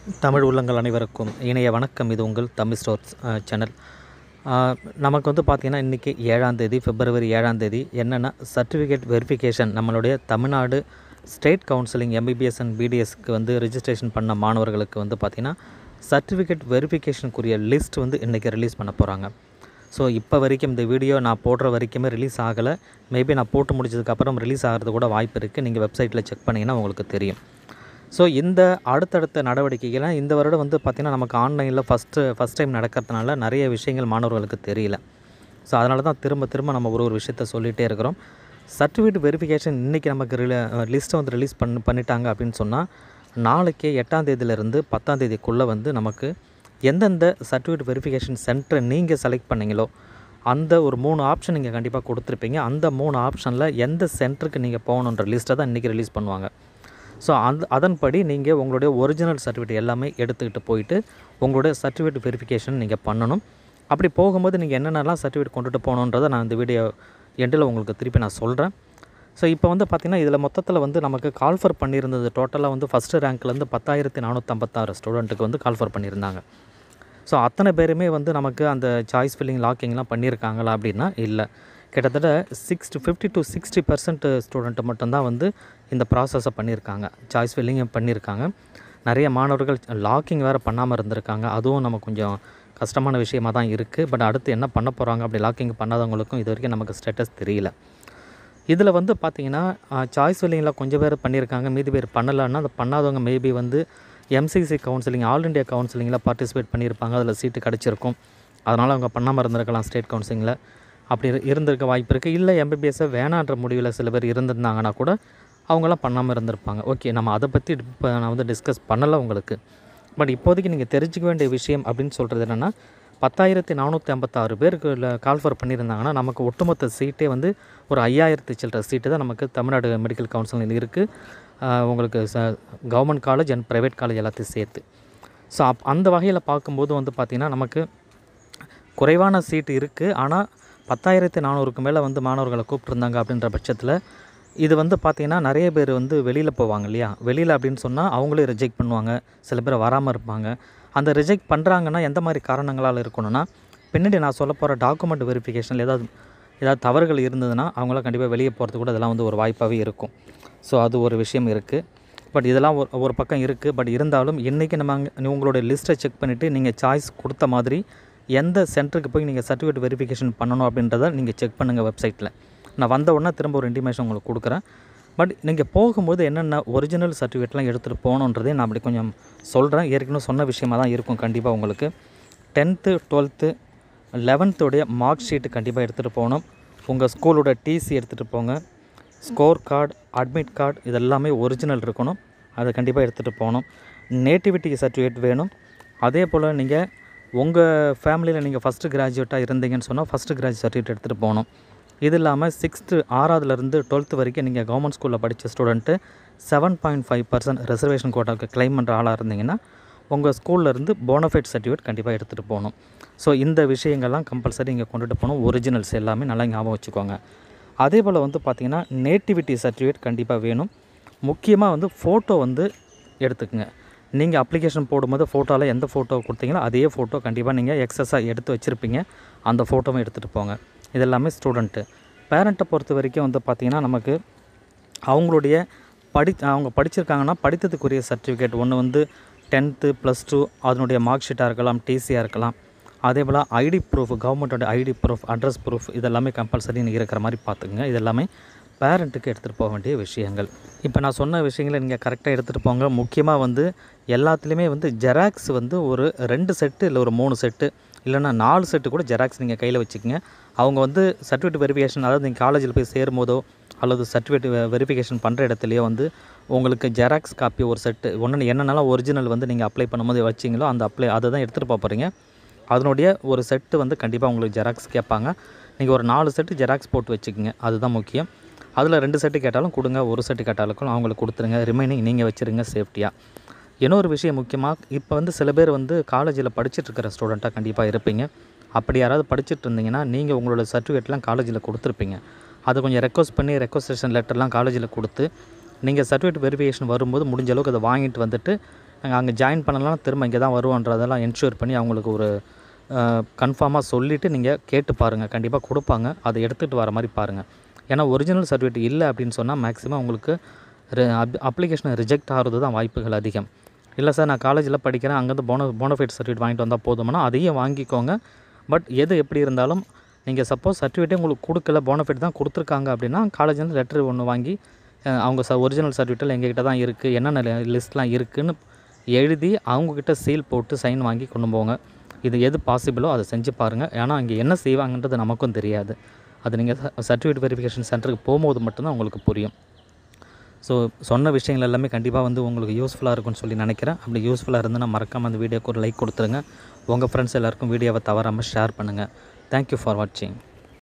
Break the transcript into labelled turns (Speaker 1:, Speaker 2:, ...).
Speaker 1: தமிழ் உள்ளங்கள் அனைவருக்கும் இணைய வணக்கம். இது உங்கள் TamilStore சேனல். நமக்கு வந்து பார்த்திங்கன்னா இன்றைக்கி 7ஆம் தேதி February 7ஆம் தேதி என்னென்னா சர்டிஃபிகேட் வெரிஃபிகேஷன் நம்மளுடைய Tamil Nadu state counselling MBBS and BDSக்கு வந்து ரிஜிஸ்ட்ரேஷன் பண்ண மாணவர்களுக்கு வந்து பார்த்திங்கன்னா சர்டிஃபிகேட் வெரிஃபிகேஷனுக்குரிய லிஸ்ட் வந்து இன்றைக்கி ரிலீஸ் பண்ண போகிறாங்க. ஸோ இப்போ வரைக்கும் இந்த வீடியோ நான் போடுற வரைக்குமே ரிலீஸ் ஆகலை. மேபி நான் போட்டு முடிச்சதுக்கப்புறம் ரிலீஸ் ஆகிறது கூட வாய்ப்பு இருக்குது. நீங்கள் வெப்சைட்டில் செக் பண்ணிங்கன்னா உங்களுக்கு தெரியும். ஸோ இந்த அடுத்தடுத்த நடவடிக்கைகள்லாம் இந்த வருடம் வந்து பார்த்திங்கன்னா நமக்கு ஆன்லைனில் ஃபஸ்ட் டைம் நடக்கிறதுனால நிறைய விஷயங்கள் மாணவர்களுக்கு தெரியல. ஸோ அதனால தான் திரும்ப நம்ம ஒரு விஷயத்த சொல்லிகிட்டே இருக்கிறோம். சர்டிஃபிகேட் வெரிஃபிகேஷன் இன்றைக்கி நமக்கு லிஸ்ட்டை வந்து ரிலீஸ் பண்ணிட்டாங்க அப்படின்னு சொன்னால் நாளைக்கே 8ஆம் தேதியிலேருந்து 10ஆம் தேதிக்குள்ளே வந்து நமக்கு எந்தெந்த சர்டிஃபிகேட் வெரிஃபிகேஷன் சென்டரை நீங்கள் செலக்ட் பண்ணிங்களோ அந்த ஒரு 3 ஆப்ஷன் நீங்கள் கண்டிப்பாக கொடுத்துருப்பீங்க. அந்த 3 ஆப்ஷனில் எந்த சென்டருக்கு நீங்கள் போகணுன்ற லிஸ்ட்டை தான் இன்றைக்கி ரிலீஸ் பண்ணுவாங்க. ஸோ அதன்படி நீங்கள் உங்களுடைய ஒரிஜினல் சர்டிஃபிகேட் எல்லாமே எடுத்துக்கிட்டு போயிட்டு உங்களுடைய சர்டிஃபிகேட் வெரிஃபிகேஷன் நீங்கள் பண்ணணும். அப்படி போகும்போது நீங்கள் என்னென்னலாம் சர்டிஃபிகேட் கொண்டுட்டு போகணுன்றதை நான் இந்த வீடியோ எண்டில் உங்களுக்கு திருப்பி நான் சொல்கிறேன். ஸோ இப்போ வந்து பார்த்திங்கன்னா இதில் மொத்தத்தில் வந்து நமக்கு கால்ஃபர் பண்ணியிருந்தது டோட்டலாக வந்து ஃபஸ்ட்டு ரேங்க்லேருந்து 10,456 ஸ்டூடெண்ட்டுக்கு வந்து கால்ஃபர் பண்ணியிருந்தாங்க. ஸோ அத்தனை பேருமே வந்து நமக்கு அந்த சாய்ஸ் ஃபில்லிங் லாக்கிங்லாம் பண்ணியிருக்காங்களா அப்படின்னா இல்லை. கிட்டத்தட்ட 50 to 60% ஸ்டூடெண்ட்டு மட்டும்தான் வந்து இந்த ப்ராசஸை பண்ணியிருக்காங்க. சாய்ஸ் ஃபில்லிங் பண்ணியிருக்காங்க. நிறைய மாணவர்கள் லாக்கிங் வேறு பண்ணாமல் இருந்திருக்காங்க. அதுவும் நமக்கு கொஞ்சம் கஷ்டமான விஷயமாக தான் இருக்குது. பட் அடுத்து என்ன பண்ண போகிறாங்க அப்படி லாக்கிங் பண்ணாதவங்களுக்கும் இது வரைக்கும் நமக்கு ஸ்டேட்டஸ் தெரியல. இதில் வந்து பார்த்திங்கன்னா சாய்ஸ் ஃபில்லிங்கில் கொஞ்சம் பேர் பண்ணியிருக்காங்க, மீதி பேர் பண்ணலைன்னா அந்த பண்ணாதவங்க மேபி வந்து MCC கவுன்சிலிங் ஆல் இண்டியா கவுன்சிலிங்கில் பார்ட்டிசிபேட் பண்ணியிருப்பாங்க. அதில் சீட்டு கிடச்சிருக்கும். அதனால் அவங்க பண்ணாமல் இருந்திருக்கலாம் ஸ்டேட் கவுன்சிலிங்கில். அப்படி இருந்திருக்க வாய்ப்பு இருக்குது. இல்லை MBBSஸை வேணான்ற முடிவில் சில பேர் இருந்திருந்தாங்கன்னா கூட அவங்களாம் பண்ணாமல் இருந்திருப்பாங்க. ஓகே, நம்ம அதை பற்றி இப்போ நான் வந்து டிஸ்கஸ் பண்ணலை உங்களுக்கு. பட் இப்போதைக்கு நீங்கள் தெரிஞ்சிக்க வேண்டிய விஷயம் அப்படின்னு சொல்கிறது என்னென்னா 10,456 பேருக்கு கால்ஃபர் பண்ணியிருந்தாங்கன்னா நமக்கு ஒட்டுமொத்த சீட்டே வந்து ஒரு 5,000 சில்லற சீட்டு தான் நமக்கு தமிழ்நாடு மெடிக்கல் கவுன்சிலிங் இருக்குது. உங்களுக்கு government college and private college எல்லாத்தையும் சேர்த்து. ஸோ அந்த வகையில் பார்க்கும்போது வந்து பார்த்திங்கன்னா நமக்கு குறைவான சீட்டு இருக்குது. ஆனால் 10,400க்கு மேலே வந்து மாணவர்களை கூப்பிட்ருந்தாங்க அப்படின்ற பட்சத்தில் இது வந்து பார்த்திங்கன்னா நிறைய பேர் வந்து வெளியில் போவாங்க இல்லையா. வெளியில் அப்படின்னு சொன்னால் அவங்களே ரிஜெக்ட் பண்ணுவாங்க. சில பேர் வராமல் இருப்பாங்க. அந்த ரிஜெக்ட் பண்ணுறாங்கன்னா எந்த மாதிரி காரணங்களால் இருக்கணும்னா பின்னாடி நான் சொல்ல போகிற டாக்குமெண்ட் வெரிஃபிகேஷனில் ஏதாவது தவறுகள் இருந்ததுன்னா அவங்களாம் கண்டிப்பாக வெளியே போகிறது கூட இதெல்லாம் வந்து ஒரு வாய்ப்பாகவே இருக்கும். ஸோ அது ஒரு விஷயம் இருக்குது. பட் இதெல்லாம் ஒரு பக்கம் இருக்குது. பட் இருந்தாலும் இன்றைக்கி உங்களுடைய லிஸ்ட்டை செக் பண்ணிவிட்டு நீங்கள் சாய்ஸ் கொடுத்த மாதிரி எந்த சென்டருக்கு போய் நீங்கள் சர்டிஃபிகேட் வெரிஃபிகேஷன் பண்ணணும் அப்படின்றத நீங்கள் செக் பண்ணுங்கள் வெப்சைட்டில். நான் வந்த உடனே திரும்ப ஒரு இன்டிமேஷன் உங்களுக்கு கொடுக்குறேன். பட் நீங்கள் போகும்போது என்னென்ன ஒரிஜினல் சர்டிஃபிகேட்லாம் எடுத்துகிட்டு போகணுன்றதே நான் அப்படி கொஞ்சம் சொல்கிறேன். ஏற்கனவே சொன்ன விஷயமாக தான் இருக்கும். கண்டிப்பாக உங்களுக்கு 10th 12th 11th mark sheet கண்டிப்பாக எடுத்துகிட்டு போகணும். உங்கள் ஸ்கூலோட TC எடுத்துகிட்டு போங்க. ஸ்கோர் கார்டு, அட்மிட் கார்டு இதெல்லாமே ஒரிஜினல் இருக்கணும். அதை கண்டிப்பாக எடுத்துகிட்டு போகணும். நேட்டிவிட்டி சர்டிஃபிகேட் வேணும். அதே போல் நீங்கள் உங்கள் ஃபேமிலியில் நீங்கள் ஃபஸ்ட்டு கிராஜுவேட்டாக இருந்தீங்கன்னு சொன்னால் ஃபஸ்ட்டு கிராஜுவேட் சர்டிஃபிகேட் எடுத்துகிட்டு போகணும். இது இல்லாமல் 6ஆவதுலேருந்து 12th வரைக்கும் நீங்கள் கவர்மெண்ட் ஸ்கூலில் படித்த ஸ்டூடெண்ட்டு 7.5% ரிசர்வேஷன் கோட்டாவுக்கு கிளைம் பண்ணுற ஆளாக இருந்தீங்கன்னா உங்கள் ஸ்கூல்லேருந்து போனஃபைட் சர்டிஃபிகேட் கண்டிப்பாக எடுத்துகிட்டு போகணும். ஸோ இந்த விஷயங்கள்லாம் கம்பல்சரி இங்கே கொண்டுட்டு போகணும். ஒரிஜினல்ஸ் எல்லாமே நல்லா ஞாபகம் வச்சுக்கோங்க. அதே போல் வந்து பார்த்திங்கன்னா நேட்டிவிட்டி சர்டிஃபிகேட் கண்டிப்பாக வேணும். முக்கியமாக வந்து ஃபோட்டோ வந்து எடுத்துக்கங்க. நீங்கள் அப்ளிகேஷன் போடும்போது ஃபோட்டோவில் எந்த ஃபோட்டோ கொடுத்தீங்களோ அதே ஃபோட்டோ கண்டிப்பாக நீங்கள் எக்ஸஸாக எடுத்து வச்சுருப்பீங்க. அந்த ஃபோட்டோவும் எடுத்துகிட்டு போங்க. இதெல்லாமே ஸ்டூடெண்ட்டு. பேரண்ட்டை பொறுத்த வரைக்கும் வந்து பார்த்திங்கன்னா நமக்கு அவங்களுடைய அவங்க படிச்சிருக்காங்கன்னா படித்ததுக்குரிய சர்டிஃபிகேட் ஒன்று வந்து 10th +2 அதனுடைய மார்க் ஷீட்டாக இருக்கலாம், TCயாக இருக்கலாம். அதே போல் ஐடி ப்ரூஃப், கவர்மெண்ட்டோட ஐடி ப்ரூஃப், அட்ரஸ் ப்ரூஃப் இதெல்லாமே கம்பல்சரி இருக்கிற மாதிரி பார்த்துக்குங்க. இதெல்லாமே பேரண்ட்டுக்கு எடுத்துகிட்டு போக வேண்டிய விஷயங்கள். இப்போ நான் சொன்ன விஷயங்களை நீங்கள் கரெக்டாக எடுத்துகிட்டு போங்க. முக்கியமாக வந்து எல்லாத்துலேயுமே வந்து ஜெராக்ஸ் வந்து ஒரு 2 செட்டு இல்லை ஒரு 3 செட்டு இல்லைனா 4 செட்டு கூட ஜெராக்ஸ் நீங்கள் கையில் வச்சுக்கோங்க. அவங்க வந்து சர்டிஃபிகேட் வெரிஃபிகேஷன் அதாவது நீங்கள் காலேஜில் போய் சேரும்போதோ அல்லது சர்டிஃபிகேட் வெரிஃபிகேஷன் பண்ணுற இடத்துலையோ வந்து உங்களுக்கு ஜெராக்ஸ் காப்பி ஒரு செட்டு என்னென்னலாம் ஒரிஜினல் வந்து நீங்கள் அப்ளை பண்ணும்போது வச்சிங்களோ அதை தான் எடுத்துகிட்டு போகிறீங்க. அதனுடைய ஒரு செட்டு வந்து கண்டிப்பாக உங்களுக்கு ஜெராக்ஸ் கேட்பாங்க. நீங்கள் ஒரு 4 செட்டு ஜெராக்ஸ் போட்டு வச்சுக்கோங்க. அதுதான் முக்கியம். அதில் 2 செட்டு கேட்டாலும் கொடுங்க, ஒரு செட்டு கேட்டாலும் அவங்களுக்கு கொடுத்துருங்க. ரிமைனிங் நீங்கள் வச்சுருங்க சேஃப்டியாக. இன்னொரு விஷயம் முக்கியமாக இப்போ வந்து சில பேர் வந்து காலேஜில் படிச்சுட்ருக்கிற ஸ்டூடெண்ட்டாக கண்டிப்பாக இருப்பீங்க. அப்படி யாராவது படிச்சுட்டு இருந்தீங்கன்னா நீங்கள் உங்களோட சர்டிஃபிகேட்லாம் காலேஜில் கொடுத்துருப்பீங்க. அதை கொஞ்சம் ரெக்வஸ்ட் பண்ணி ரெக்வஸ்டேஷன் லெட்டர்லாம் காலேஜில் கொடுத்து நீங்கள் சர்டிஃபிகேட் வெரிஃபிகேஷன் வரும்போது முடிஞ்ச அளவுக்கு அதை வாங்கிட்டு வந்துட்டு நாங்கள் அங்கே ஜாயின் பண்ணலாம் திரும்ப இங்கே தான் வருவோன்றதெல்லாம் என்ஷூர் பண்ணி அவங்களுக்கு ஒரு கன்ஃபார்மாக சொல்லிவிட்டு நீங்கள் கேட்டு பாருங்கள். கண்டிப்பாக கொடுப்பாங்க. அதை எடுத்துகிட்டு வர மாதிரி பாருங்கள். ஏன்னா ஒரிஜினல் சர்டிஃபிகேட் இல்லை அப்படின்னு சொன்னால் மேக்ஸிமம் உங்களுக்கு அப்ளிகேஷனை ரிஜெக்ட் ஆகிறது தான் வாய்ப்புகள் அதிகம். இல்லை சார் நான் காலேஜில் படிக்கிறேன், அங்கேருந்து போனஃபைட் சர்டிஃபிகேட் வாங்கிட்டு வந்தால் போதுமானா அதையும் வாங்கிக்கோங்க. பட் எது எப்படி இருந்தாலும் நீங்கள் சப்போஸ் சர்டிஃபிகேட்டே உங்களுக்கு கொடுக்கல, போனஃபைட் தான் கொடுத்துருக்காங்க அப்படின்னா காலேஜ்லேருந்து லெட்டர் ஒன்று வாங்கி அவங்க ஒரிஜினல் சர்டிஃபிகேட்டில் எங்ககிட்ட தான் இருக்குது, என்னென்ன லிஸ்ட்லாம் இருக்குதுன்னு எழுதி அவங்கக்கிட்ட சீல் போட்டு சைன் வாங்கி கொண்டு போங்க. இது எது பாசிபிளோ அதை செஞ்சு பாருங்கள். ஏன்னா அங்கே என்ன செய்வாங்கன்றது நமக்கும் தெரியாது. அது நீங்கள் சர்டிஃபிகேட் வெரிஃபிகேஷன் சென்டருக்கு போகும்போது மட்டும்தான் உங்களுக்கு புரியும். ஸோ சொன்ன விஷயங்கள் எல்லாமே கண்டிப்பாக உங்களுக்கு யூஸ்ஃபுல்லாக இருக்கும்னு சொல்லி நினைக்கிறேன். அப்படி யூஸ்ஃபுல்லாக இருந்ததுன்னா மறக்காமல் அந்த வீடியோக்கு ஒரு லைக் கொடுத்துருங்க. உங்கள் ஃப்ரெண்ட்ஸ் எல்லாருக்கும் வீடியோவை தவறாமல் ஷேர் பண்ணுங்கள். தேங்க்யூ ஃபார் வாட்சிங்.